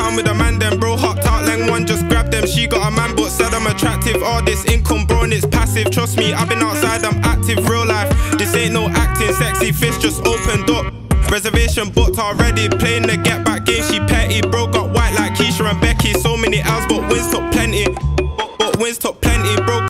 down with a man then, bro. Hopped out, Lang one, just grabbed them. She got a man but said I'm attractive. All this income, bro, and it's passive. Trust me, I've been outside, I'm active, real life. This ain't no acting, sexy fish just opened up. Reservation booked already, playing the get back game, she petty. Bro got white like Keisha and Becky. So many L's but wins took plenty. But wins took plenty, bro.